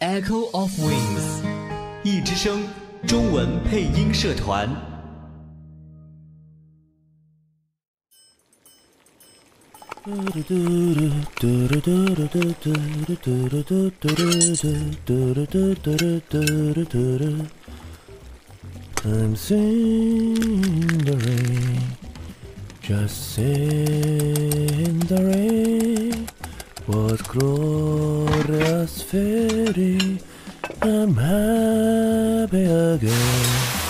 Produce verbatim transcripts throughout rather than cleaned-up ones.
Echo of Wings， 一之声中文配音社团。 I'm in the rain, just in the rain. What glorious fairy, I'm happy again.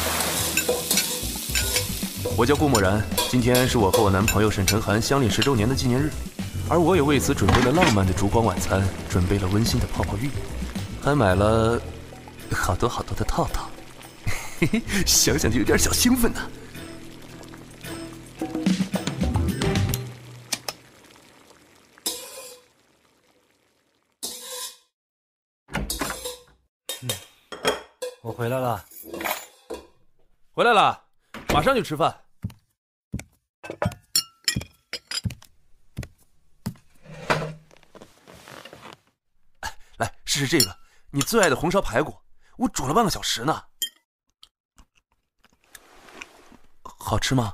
我叫顾默然，今天是我和我男朋友沈晨涵相恋十周年的纪念日，而我也为此准备了浪漫的烛光晚餐，准备了温馨的泡泡浴，还买了好多好多的套套。嘿嘿，想想就有点小兴奋呢。 嗯，我回来了。 回来了，马上就吃饭。来，试试这个，你最爱的红烧排骨，我煮了半个小时呢。好吃吗？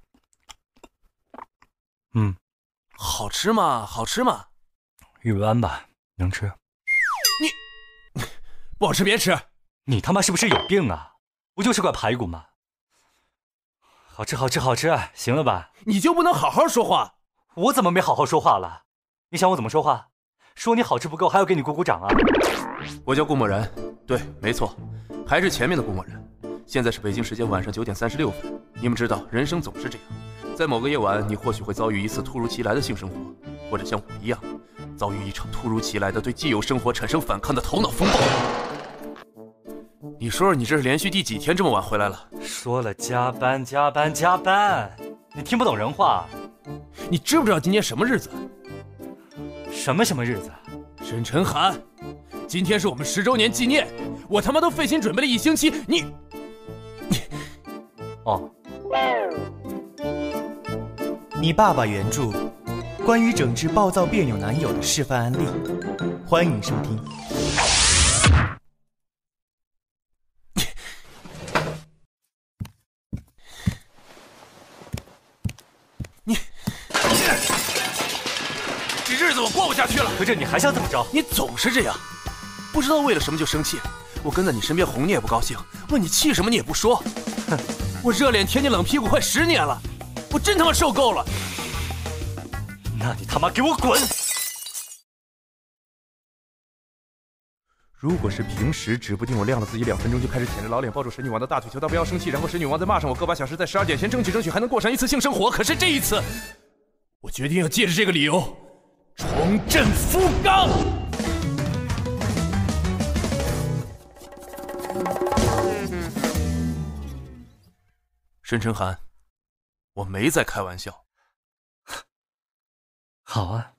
嗯， 好吃吗？好吃吗？ 一般吧，能吃。 你不好吃别吃。 你他妈是不是有病啊？不就是块排骨吗？好吃好吃好吃，行了吧？ 你就不能好好说话？ 我怎么没好好说话了？你想我怎么说话？说你好吃不够，还要给你鼓鼓掌啊？ 我叫顾默然，对，没错，还是前面的顾默然。现在是北京时间晚上九点三十六分。你们知道，人生总是这样，在某个夜晚，你或许会遭遇一次突如其来的性生活，或者像我一样，遭遇一场突如其来的对既有生活产生反抗的头脑风暴。你说说，你这是连续第几天这么晚回来了？ 说了加班加班加班，你听不懂人话？ 你知不知道今天什么日子？ 什么什么日子？ 沈晨涵，今天是我们十周年纪念，我他妈都费心准备了一星期，你你哦。 你爸爸原著，关于整治暴躁别扭男友的示范案例，欢迎收听。 你，这日子我过不下去了。 可是你还想怎么着？ 你总是这样，不知道为了什么就生气。我跟在你身边哄你也不高兴，问你气什么你也不说。哼，我热脸贴你冷屁股快十年了，我真他妈受够了。 那你他妈给我滚！ 如果是平时，指不定我晾了自己两分钟就开始舔着老脸抱住神女王的大腿，求她不要生气，然后神女王再骂上我个把小时，在十二点前争取争取还能过上一次性生活。可是这一次，我决定要借着这个理由重振福冈。沈晨涵，我没在开玩笑。 好啊，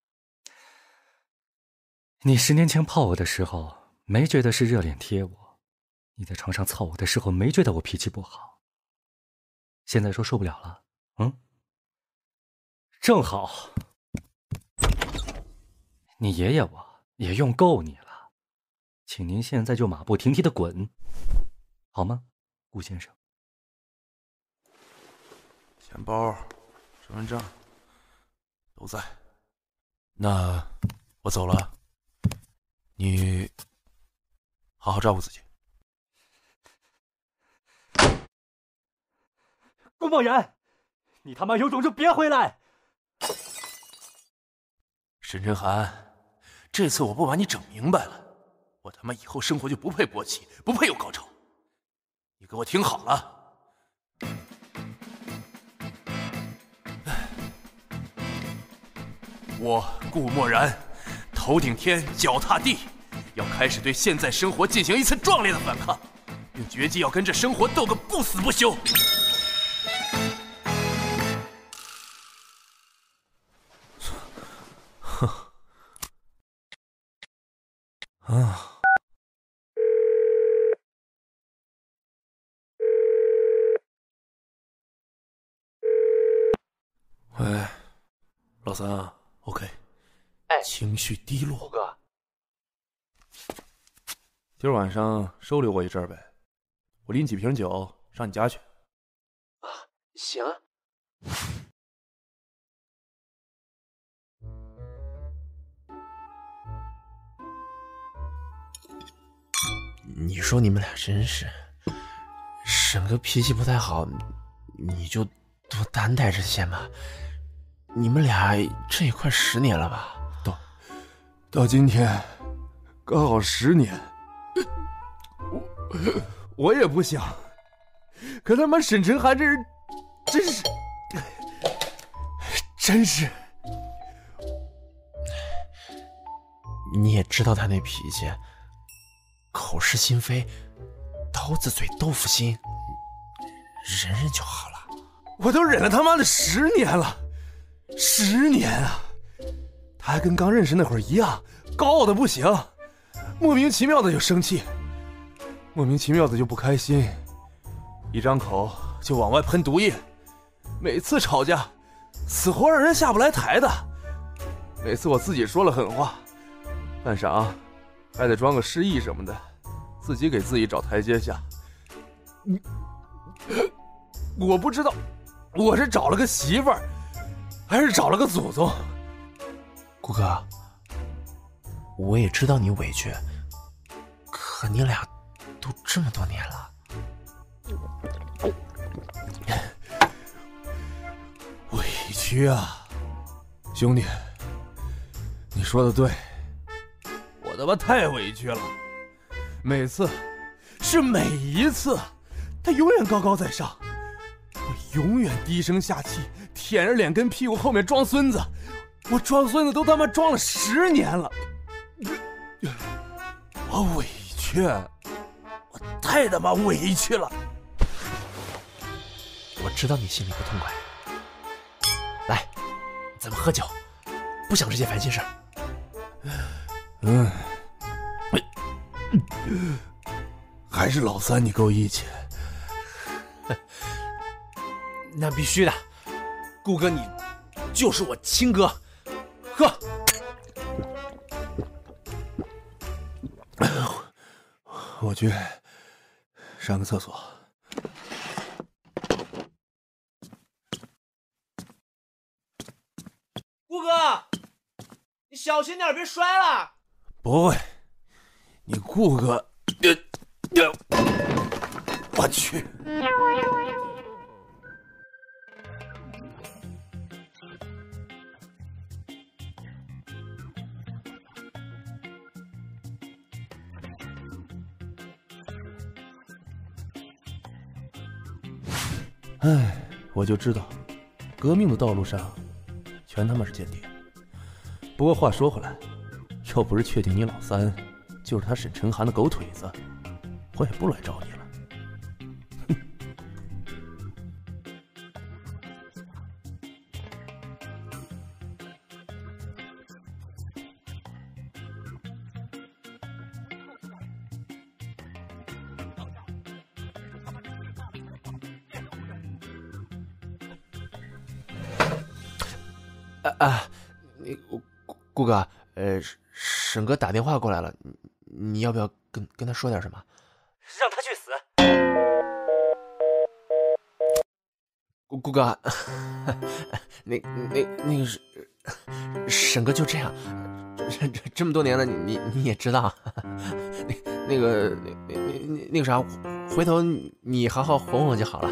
你十年前泡我的时候没觉得是热脸贴我，你在床上操我的时候没觉得我脾气不好，现在说受不了了，嗯？正好，你爷爷我也用够你了，请您现在就马不停蹄的滚，好吗，顾先生？ 钱包、身份证都在，那我走了，你好好照顾自己。 顾默然，你他妈有种就别回来！ 沈晨涵，这次我不把你整明白了，我他妈以后生活就不配勃起，不配有高潮。你给我听好了。我顾默然，头顶天，脚踏地，要开始对现在生活进行一次壮烈的反抗，并决计要跟这生活斗个不死不休。哼，啊。喂，老三啊。OK， 哎， 情绪低落。 虎哥， 今儿晚上收留我一阵儿呗，我拎几瓶酒上你家去。 啊，行啊。你说你们俩真是，沈哥脾气不太好，你就多担待着些嘛。你们俩这也快十年了吧？ 到到今天刚好十年，我我也不想，可他妈沈晨涵这人真是真是， 你也知道他那脾气，口是心非，刀子嘴豆腐心，忍忍就好了。 我都忍了他妈的十年了，十年啊！他还跟刚认识那会儿一样，高傲的不行，莫名其妙的就生气，莫名其妙的就不开心，一张口就往外喷毒液，每次吵架死活让人下不来台的。每次我自己说了狠话，半晌还得装个失忆什么的，自己给自己找台阶下。我不知道我是找了个媳妇儿还是找了个祖宗。 顾哥，我也知道你委屈，可你俩都这么多年了。 委屈啊，兄弟，你说的对，我他妈太委屈了。每次，是每一次，他永远高高在上，我永远低声下气，舔着脸跟屁股后面装孙子。我装孙子都他妈装了十年了，我委屈，我太他妈委屈了。 我知道你心里不痛快，来，咱们喝酒，不想这些烦心事儿。 嗯，还是老三你够义气。 那必须的，顾哥你就是我亲哥，喝。 我去上个厕所。 顾哥，你小心点，别摔了。 不会，你顾哥，呃呃、我去。唉，我就知道，革命的道路上，全他妈是间谍。不过话说回来，要不是确定你老三就是他沈晨涵的狗腿子，我也不来找你了。哼！ 啊啊，你顾顾哥，呃，沈哥打电话过来了，你你要不要跟跟他说点什么？ 让他去死！ 顾顾哥，那那那个是沈哥就这样，这这这么多年了，你你你也知道，那那个那那那个啥，回头你好好哄哄就好了。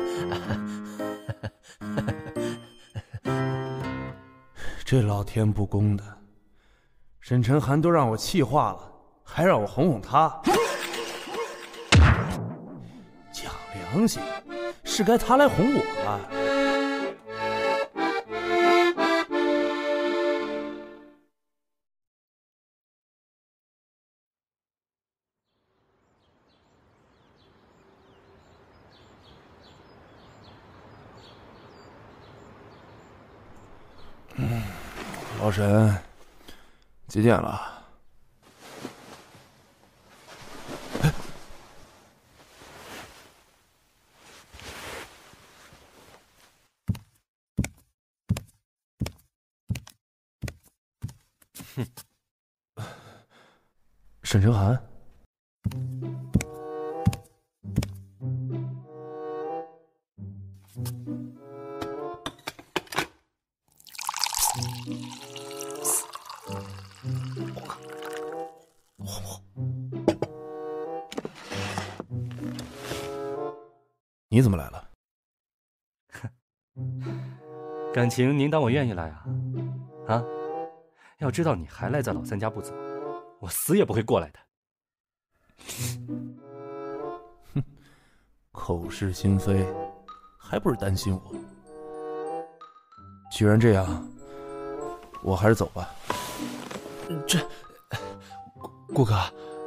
这老天不公的，沈晨涵都让我气化了，还让我哄哄他。讲良心，是该他来哄我吧？嗯，老沈，几点了？哼，沈晨涵， 你怎么来了？ 感情您当我愿意来啊？啊？要知道你还赖在老三家不走，我死也不会过来的。 哼，口是心非，还不是担心我？既然这样，我还是走吧。 这，顾哥，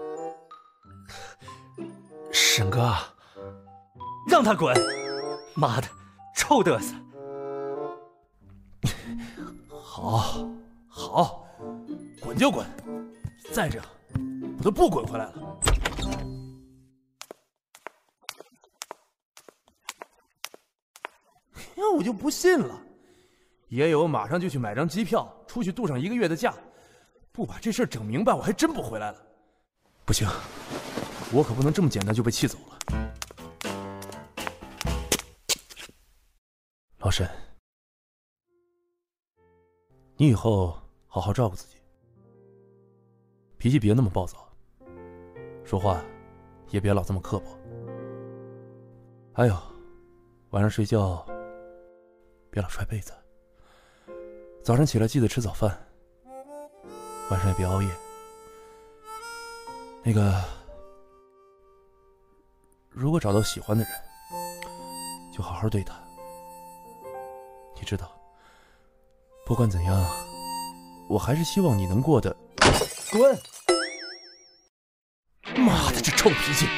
沈哥， 让他滚！妈的，臭嘚瑟！ 好，好，滚就滚，再这样，我都不滚回来了。那我就不信了，爷爷我马上就去买张机票，出去度上一个月的假，不把这事儿整明白，我还真不回来了。不行，我可不能这么简单就被气走了。老沈，你以后好好照顾自己，脾气别那么暴躁，说话也别老这么刻薄。还有，晚上睡觉别老踹被子，早上起来记得吃早饭，晚上也别熬夜。那个，如果找到喜欢的人，就好好对他。你知道，不管怎样，我还是希望你能过得…… 滚！ 妈的，这臭脾气！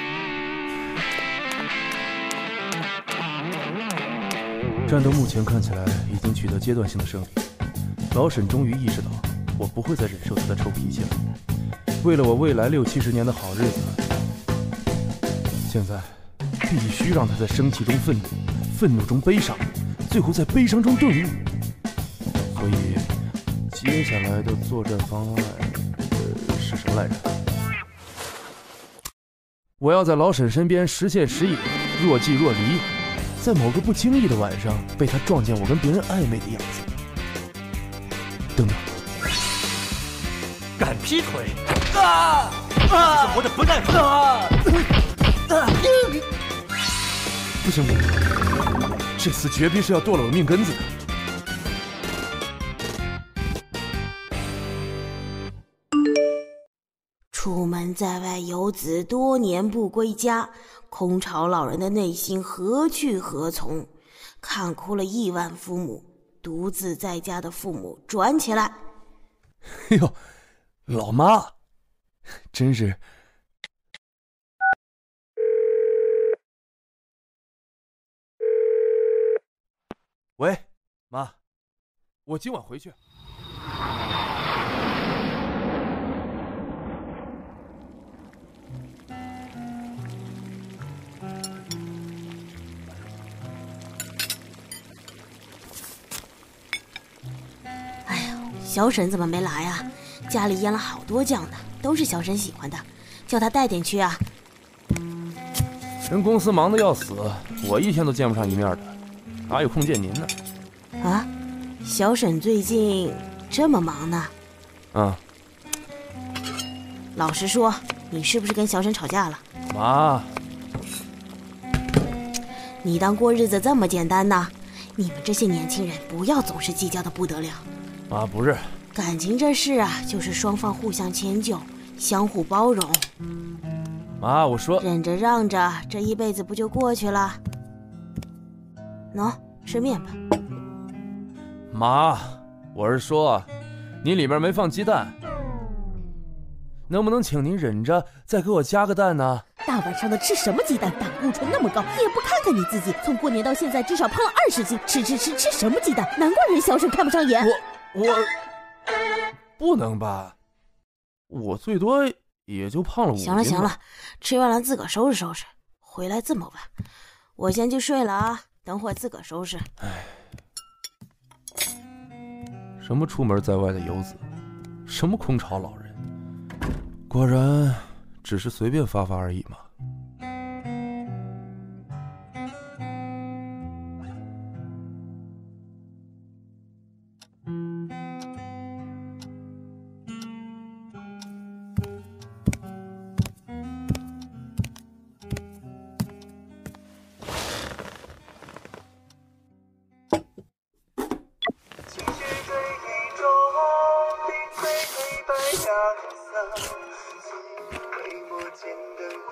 战斗目前看起来已经取得阶段性的胜利，老沈终于意识到，我不会再忍受他的臭脾气了。为了我未来六七十年的好日子，现在必须让他在生气中愤怒，愤怒中悲伤，最后在悲伤中顿悟。所以，接下来的作战方案，呃，是什么来着？我要在老沈身边时现时隐，若即若离，在某个不经意的晚上，被他撞见我跟别人暧昧的样子。等等， 敢劈腿！啊啊！活得不耐烦！啊！ 不行不行，这次绝逼是要剁了我命根子的。 出门在外游子多年不归家，空巢老人的内心何去何从？看哭了亿万父母，独自在家的父母转起来。 哎呦，老妈，真是。喂，妈，我今晚回去。 小沈怎么没来啊？家里腌了好多酱呢，都是小沈喜欢的，叫他带点去啊。 人公司忙得要死，我一天都见不上一面的，哪有空见您呢？ 啊，小沈最近这么忙呢？ 嗯。 老实说，你是不是跟小沈吵架了？ 妈， 你当过日子这么简单呢？你们这些年轻人不要总是计较的不得了。 妈，不是， 感情这事啊，就是双方互相迁就，相互包容。 妈，我说忍着让着，这一辈子不就过去了？喏，吃面吧。 妈，我是说，您里面没放鸡蛋，能不能请您忍着再给我加个蛋呢？ 大晚上的吃什么鸡蛋？胆固醇那么高，也不看看你自己，从过年到现在至少胖了二十斤，吃吃吃吃什么鸡蛋？难怪人小沈看不上眼。 我我不能吧？我最多也就胖了五斤。 行了行了，吃完了自个收拾收拾。回来这么晚，我先去睡了啊，等会儿自个收拾。 唉，什么出门在外的游子，什么空巢老人，果然只是随便发发而已嘛。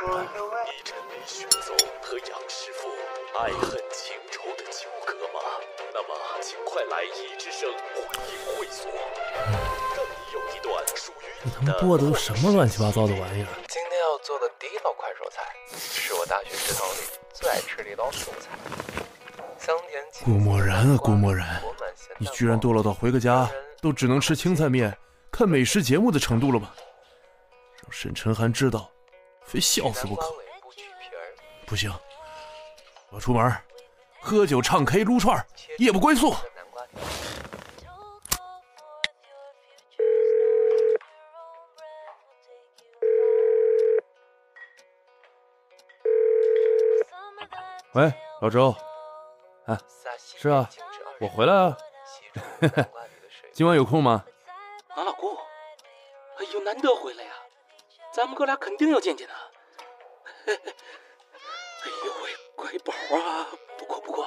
然，你真没徐总和杨师傅爱恨情仇的纠葛吗？那么，请快来一之声会议会所，让你有一段属于你他妈播的都什么乱七八糟的玩意儿？ 今天要做的第一道快手菜，是我大学食堂里最爱吃的一道素菜。香甜顾墨然啊，顾墨然，你居然堕落到回个家都只能吃青菜面、看美食节目的程度了吗？让沈晨涵知道，非笑死不可。不行，我要出门，喝酒、唱 K、撸串，夜不归宿。喂，老周。啊，是啊，我回来了。今晚有空吗？ 啊，老顾，哎呦，难得回来呀，咱们哥俩肯定要见见他。哎呦喂，乖宝啊！不过不过，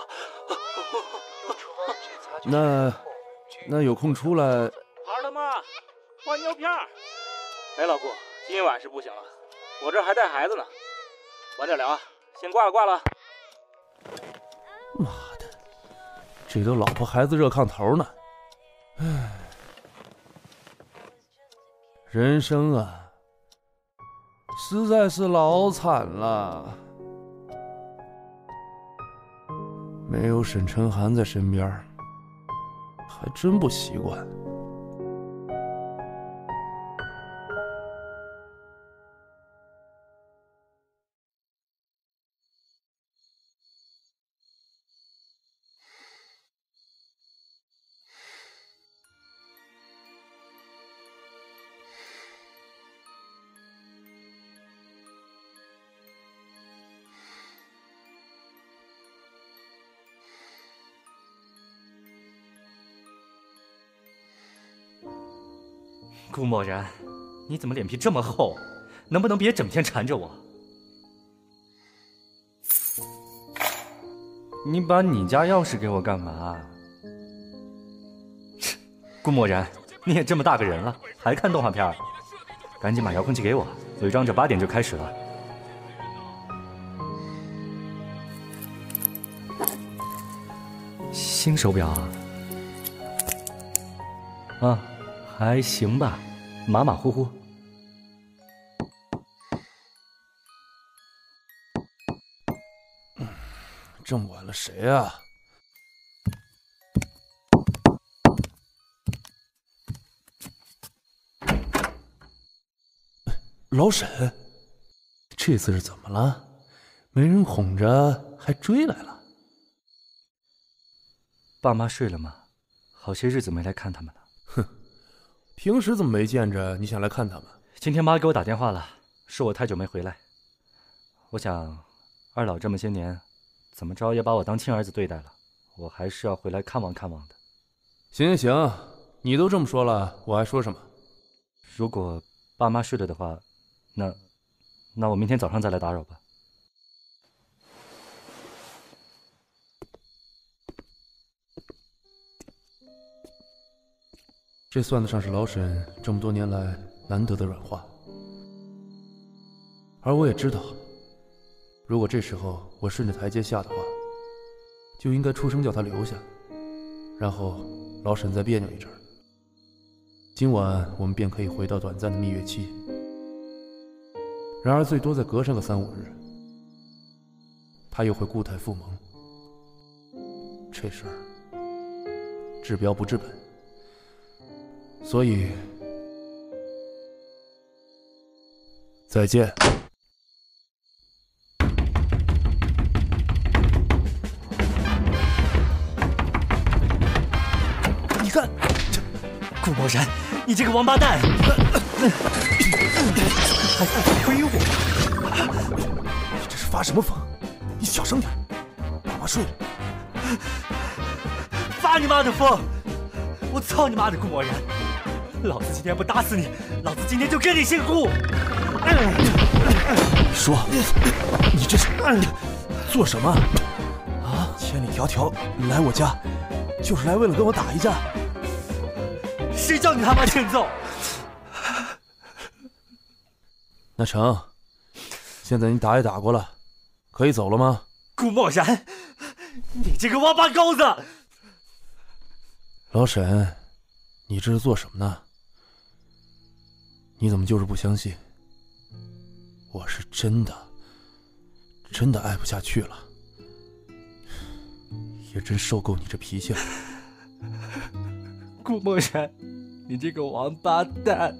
那那有空出来。 孩他妈，换尿片。哎，老顾，今晚是不行了，我这还带孩子呢，晚点聊啊，先挂了挂了。 妈的，这都老婆孩子热炕头呢。唉，人生啊，实在是老惨了。没有沈晨涵在身边，还真不习惯。 顾墨然，你怎么脸皮这么厚？能不能别整天缠着我？你把你家钥匙给我干嘛？顾墨然，你也这么大个人了，还看动画片？赶紧把遥控器给我，有一张这八点就开始了。新手表啊？啊，还行吧，马马虎虎。 这么晚了，谁啊？老沈，这次是怎么了？没人哄着，还追来了？ 爸妈睡了吗？好些日子没来看他们了。 哼，平时怎么没见着？你想来看他们？ 今天妈给我打电话了，说我太久没回来。我想，二老这么些年，怎么着也把我当亲儿子对待了，我还是要回来看望看望的。 行行行，你都这么说了，我还说什么？ 如果爸妈睡了的话，那，那我明天早上再来打扰吧。 这算得上是老沈这么多年来难得的软化，而我也知道，如果这时候我顺着台阶下的话，就应该出声叫他留下，然后老沈再别扭一阵儿。今晚我们便可以回到短暂的蜜月期。然而最多再隔上个三五日，他又会固态复萌。这事儿治标不治本。所以，再见。 你看，这顾墨然，你这个王八蛋，还敢推我！ 你这是发什么疯？你小声点，爸妈睡了。 发你妈的疯！我操你妈的顾墨然！老子今天不打死你，老子今天就跟你姓顾！ 说，你这是做什么？啊！千里迢迢来我家，就是来为了跟我打一架？ 谁叫你他妈欠揍？ 那成， 现在你打也打过了，可以走了吗？ 顾墨然，你这个王八羔子！ 老沈，你这是做什么呢？你怎么就是不相信？我是真的，真的爱不下去了，也真受够你这脾气了。 顾墨然，你这个王八蛋！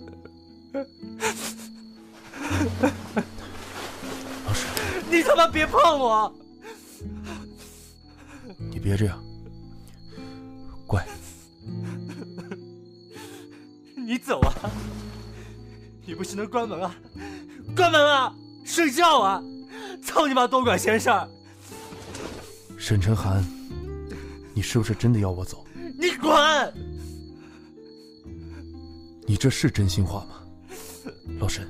老沈， 你他妈别碰我！ 你别这样，乖。 你走啊！你不是能关门啊？关门啊！睡觉啊！操你妈，多管闲事儿！ 沈晨涵，你是不是真的要我走？ 你滚！ 你这是真心话吗？老沈，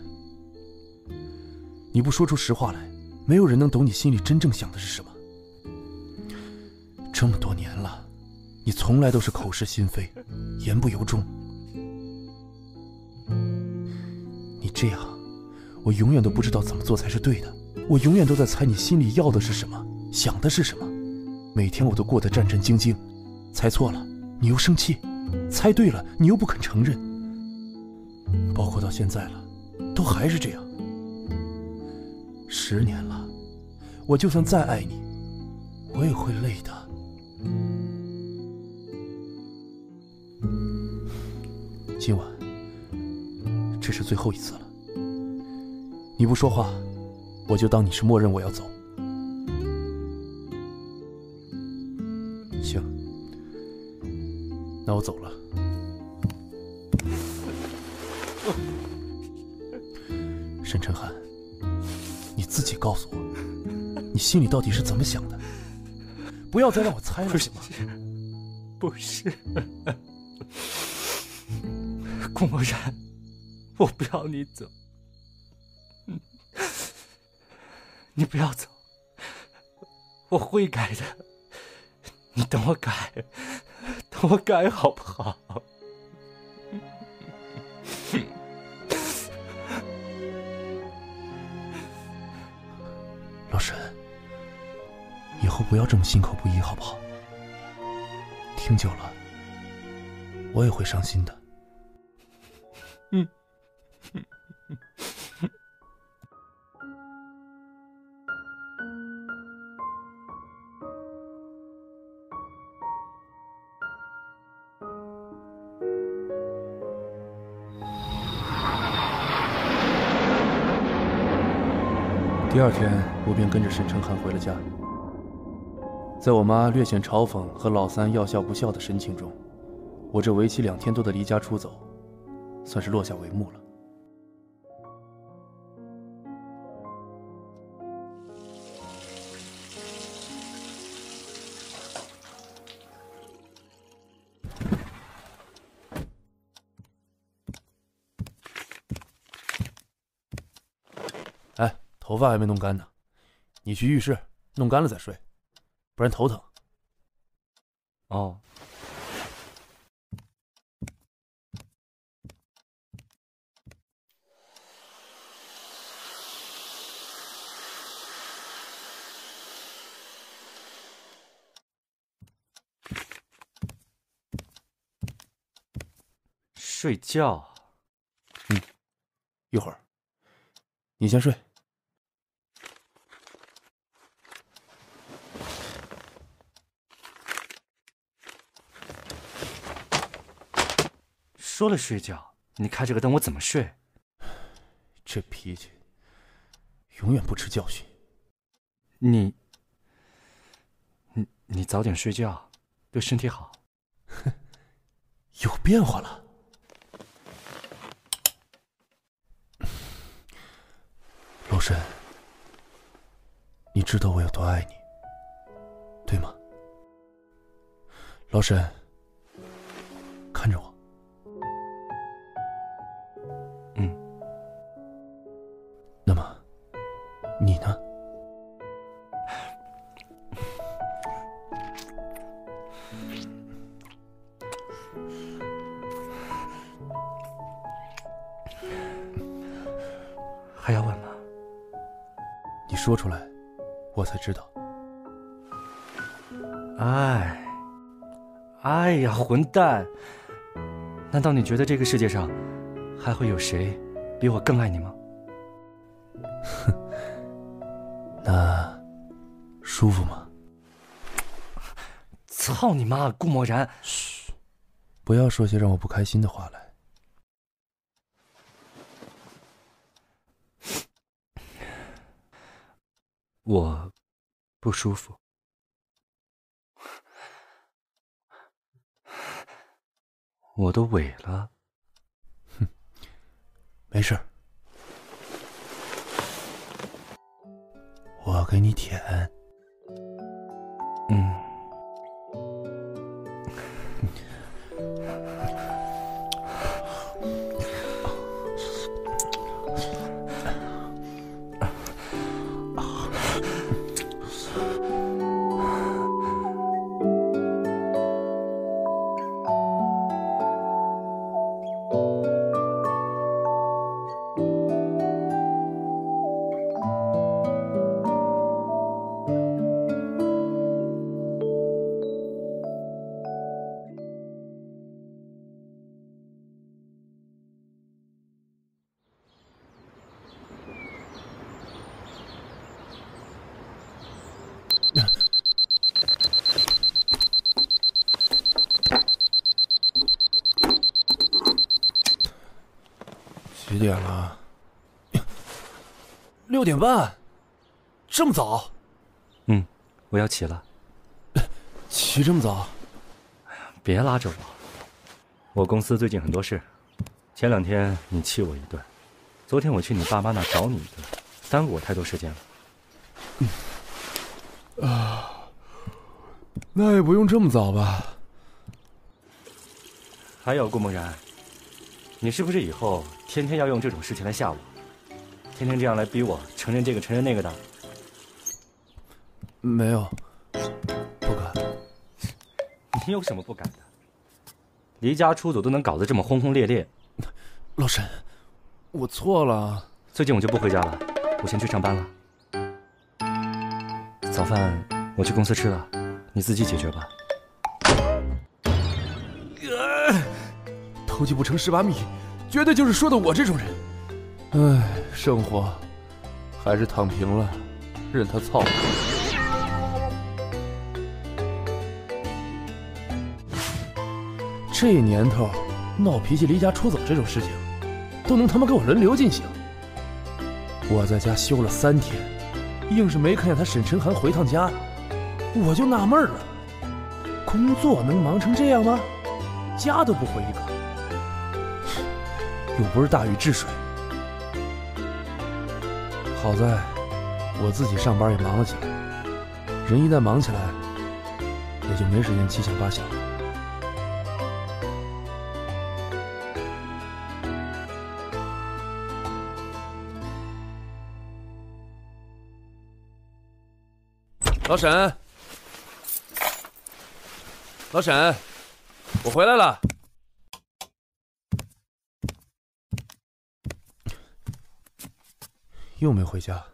你不说出实话来，没有人能懂你心里真正想的是什么。这么多年了，你从来都是口是心非，言不由衷。你这样，我永远都不知道怎么做才是对的。我永远都在猜你心里要的是什么，想的是什么。每天我都过得战战兢兢，猜错了你又生气，猜对了你又不肯承认。包括到现在了，都还是这样。十年了，我就算再爱你，我也会累的。今晚，这是最后一次了。你不说话，我就当你是默认我要走。行，那我走了。沈晨涵，你自己告诉我，你心里到底是怎么想的？不要再让我猜了，行吗？ 不是，顾墨然，我不要你走，你不要走，我会改的，你等我改，等我改好不好？ 老沈，以后不要这么心口不一，好不好？听久了，我也会伤心的。 嗯。 第二天，我便跟着沈晨涵回了家。在我妈略显嘲讽和老三要笑不笑的神情中，我这为期两天多的离家出走，算是落下帷幕了。哎，头发还没弄干呢，你去浴室弄干了再睡，不然头疼。 哦。睡觉。 嗯，一会儿。你先睡。 说了睡觉，你开这个灯我怎么睡？ 这脾气，永远不吃教训。 你，你你早点睡觉，对身体好。 哼，有变化了。老沈，你知道我有多爱你，对吗？老沈，看着我。 嗯。 那么，你呢？ 还要问吗？ 你说出来，我才知道。 哎，哎呀，混蛋！难道你觉得这个世界上还会有谁比我更爱你吗？ 哼，那舒服吗？ 操你妈，顾默然！ 嘘，不要说些让我不开心的话来。 我不舒服。我都萎了。 哼，没事，我给你舔。 嗯。 几点了？六点半，这么早？ 嗯，我要起了。 起这么早？ 哎呀，别拉着我。我公司最近很多事，前两天你气我一顿，昨天我去你爸妈那找你一顿，耽误我太多时间了。 嗯、啊，那也不用这么早吧？ 还有顾梦然，你是不是以后天天要用这种事情来吓我，天天这样来逼我承认这个承认那个的？ 没有，不敢。 你有什么不敢的？离家出走都能搞得这么轰轰烈烈。 老沈，我错了。 最近我就不回家了，我先去上班了。早饭我去公司吃了，你自己解决吧。 呃、偷鸡不成蚀把米，绝对就是说的我这种人。唉，生活还是躺平了，任他操。这年头，闹脾气、离家出走这种事情，都能他妈给我轮流进行。我在家休了三天，硬是没看见他沈晨涵回趟家，我就纳闷了，工作能忙成这样吗？家都不回一个，又不是大禹治水。好在我自己上班也忙了起来，人一旦忙起来，也就没时间七想八想了。老沈，老沈，我回来了。又没回家。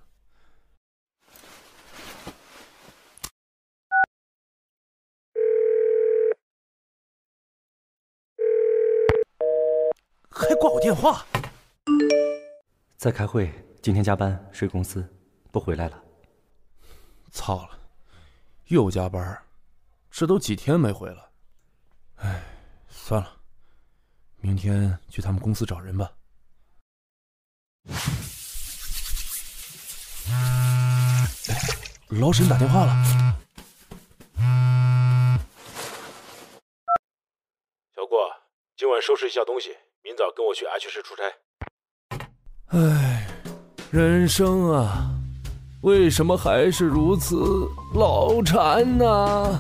还挂我电话。 在开会，今天加班睡公司，不回来了。 操了！又加班，这都几天没回了。唉，算了，明天去他们公司找人吧。老沈打电话了。 小顾，今晚收拾一下东西，明早跟我去 H 市出差。 唉，人生啊，为什么还是如此老缠呢？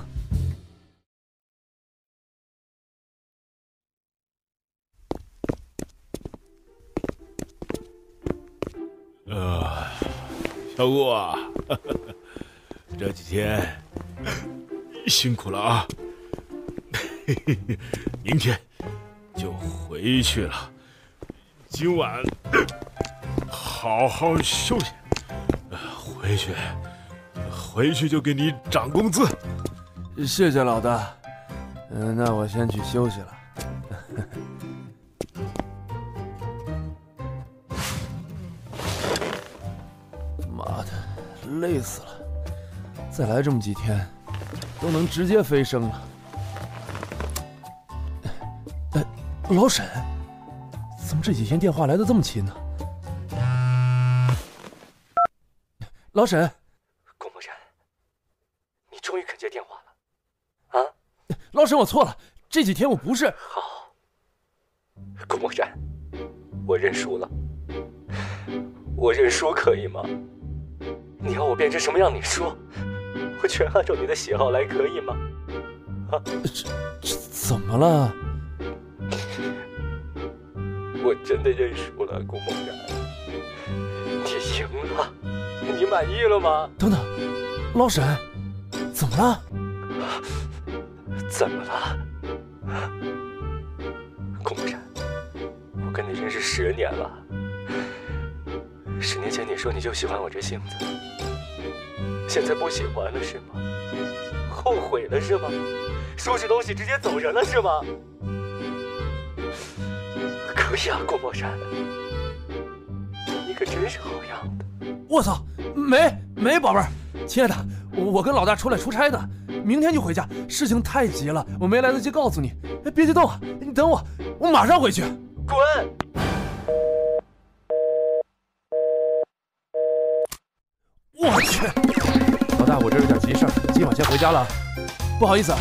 呃，小顾啊，呵呵这几天辛苦了啊！明天就回去了，今晚好好休息。回回去，回去就给你涨工资。 谢谢老大。嗯、呃，那我先去休息了。妈的，累死了！再来这么几天，都能直接飞升了。哎，老沈，怎么这几天电话来的这么勤呢？老沈， 顾梦然，你终于肯接电话了，啊？ 老沈，我错了，这几天我不是…… 好，顾梦然，我认输了，我认输可以吗？你要我变成什么样你说，我全按照你的喜好来，可以吗？啊？ 这这怎么了？ 我真的认输了，顾梦然，你赢了。你满意了吗？ 等等，老沈，怎么了？ 怎么了？顾梦然，我跟你认识十年了。十年前你说你就喜欢我这性子，现在不喜欢了是吗？后悔了是吗？收拾东西直接走人了是吗？可以啊，顾梦然，你可真是好样的。 我操，没没宝贝儿，亲爱的，我跟老大出来出差的，明天就回家，事情太急了，我没来得及告诉你。哎，别激动啊，你等我，我马上回去。 滚！ 我去，老大，我这有点急事儿，今晚先回家了，不好意思啊。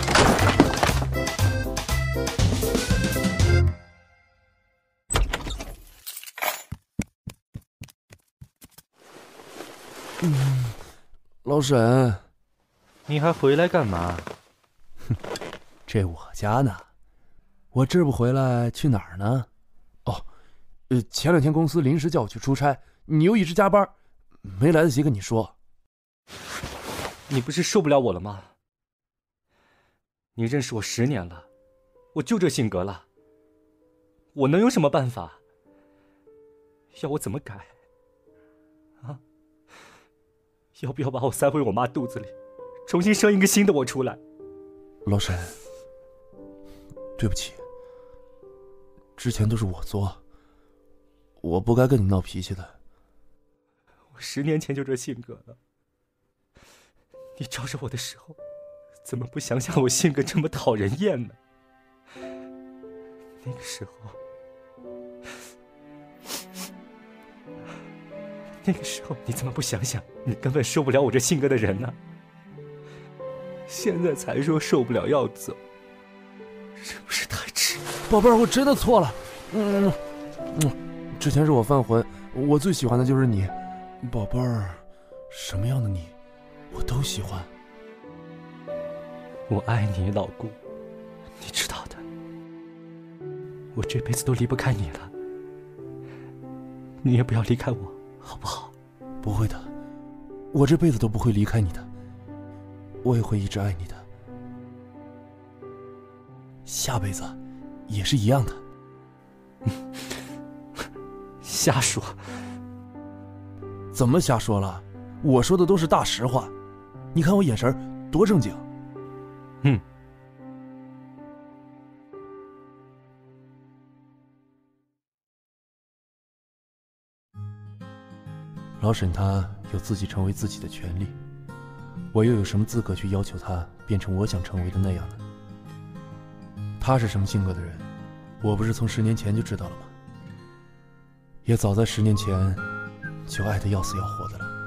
嗯，老沈， 你还回来干嘛？ 哼，这我家呢，我这不回来去哪儿呢？哦，呃，前两天公司临时叫我去出差，你又一直加班，没来得及跟你说。 你不是受不了我了吗？你认识我十年了，我就这性格了，我能有什么办法？要我怎么改？啊？要不要把我塞回我妈肚子里，重新生一个新的我出来？ 老沈，对不起，之前都是我作，我不该跟你闹脾气的。 我十年前就这性格了，你招惹我的时候，怎么不想想我性格这么讨人厌呢？那个时候，那个时候你怎么不想想，你根本受不了我这性格的人呢？现在才说受不了要走，是不是太迟？ 宝贝儿，我真的错了。嗯嗯，之前是我犯浑，我最喜欢的就是你，宝贝儿，什么样的你，我都喜欢。 我爱你，老顾，你知道的。我这辈子都离不开你了，你也不要离开我，好不好？ 不会的，我这辈子都不会离开你的，我也会一直爱你的，下辈子也是一样的。 瞎说！ 怎么瞎说了？我说的都是大实话，你看我眼神多正经。 嗯。 老沈他有自己成为自己的权利，我又有什么资格去要求他变成我想成为的那样呢？他是什么性格的人，我不是从十年前就知道了吗？也早在十年前就爱得要死要活的了，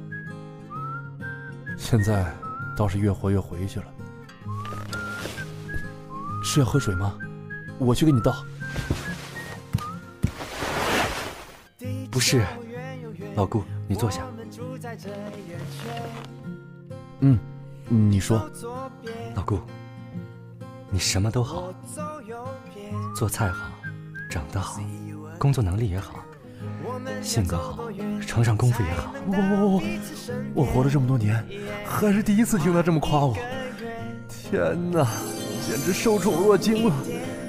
现在倒是越活越回去了。是要喝水吗？我去给你倒。 不是，老顾，你坐下。 嗯，你说。 老顾，你什么都好，做菜好，长得好，工作能力也好，性格好，床上功夫也好。 我我我我活了这么多年，还是第一次听他这么夸我。天哪，简直受宠若惊了，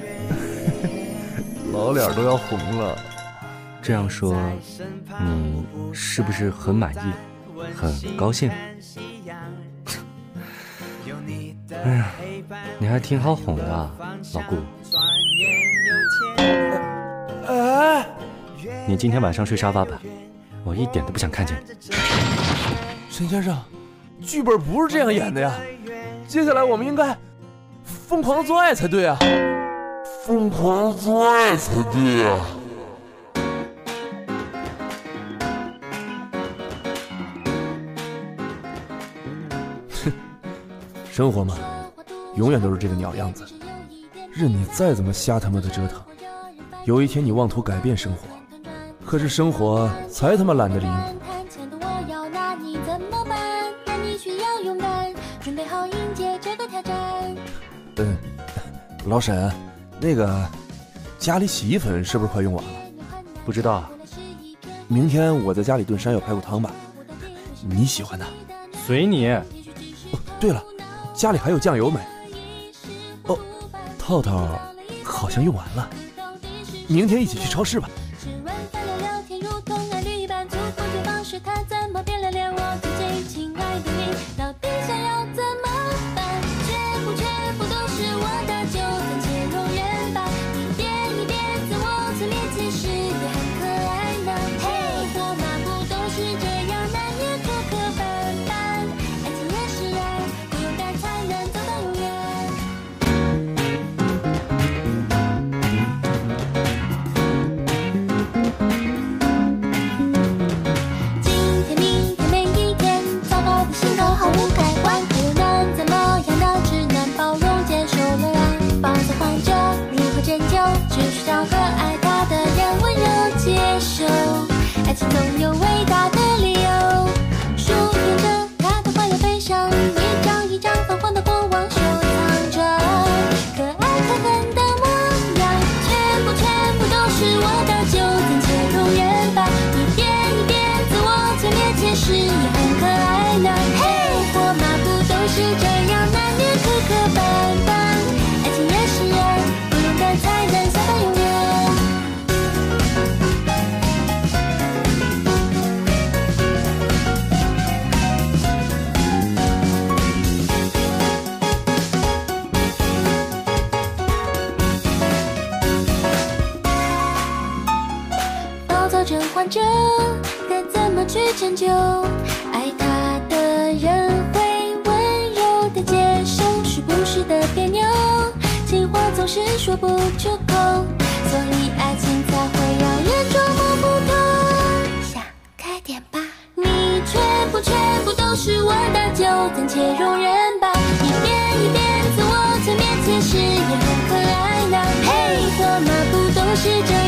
老脸都要红了。 这样说，你是不是很满意， 很高兴。哎呀，你还挺好哄的，老顾。 哎， 你今天晚上睡沙发吧，我一点都不想看见你。 沈先生，剧本不是这样演的呀！接下来我们应该疯狂的做爱才对啊！ 疯狂的做爱才对啊！ 哼，生活嘛，永远都是这个鸟样子，任你再怎么瞎他妈的折腾，有一天你妄图改变生活，可是生活才他妈懒得理你。嗯，老沈，那个家里洗衣粉是不是快用完了？ 不知道， 明天我在家里炖山药排骨汤吧，你喜欢的。 随你。 哦，对了，家里还有酱油没？哦，套套好像用完了，明天一起去超市吧。 爱情总有伟大的理由，书念着他的快乐悲伤，一张一张泛黄的过往收藏着，可爱可恨的模样，全部全部都是我的，就暂且容忍吧。一遍一遍自我催眠，其实也很可爱呢。嘿，我嘛不都是这样，难免磕磕绊绊，爱情也是爱，不勇敢才能相伴永远。症患者该怎么去拯救？爱他的人会温柔的接受，时不时的别扭，情话总是说不出口，所以爱情才会让人捉摸不透。想开点吧，你全部全部都是我的，就暂且容忍吧。一遍一遍自我催眠，其实也很可爱呢。嘿，我嘛不都是这